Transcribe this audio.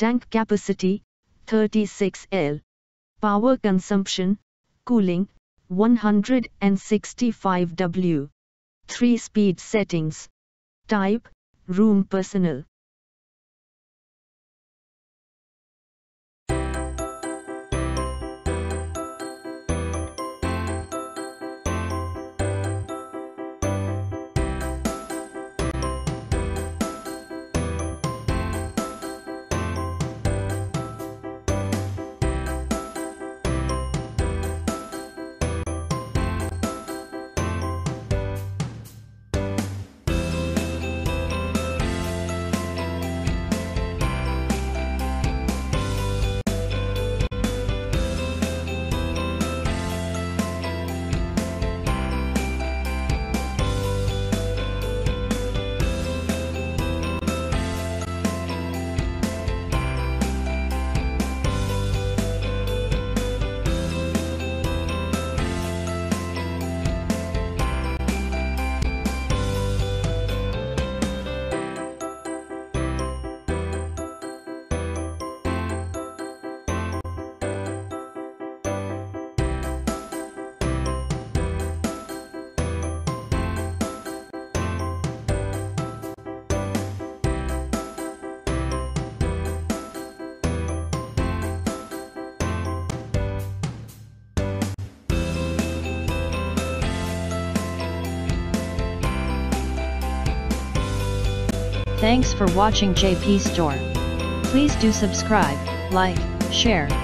Tank capacity 36 L. Power consumption, cooling 165 W. 3-speed settings. Type RoomPersonal. Thanks for watching JP Store. Please do subscribe, like, share,